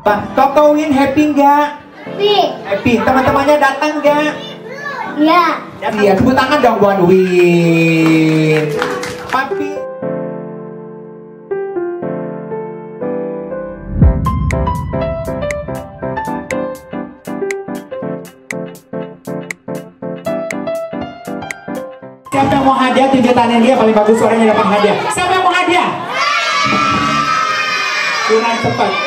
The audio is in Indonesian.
Koko Win happy nggak? Happy. Teman-temannya datang nggak? Iya. Iya, tepuk tangan dong buat Win. Papi. Siapa yang mau hadiah? Tunjuk tangan dia paling bagus suaranya dapat hadiah. Siapa yang mau hadiah? Kurang cepat.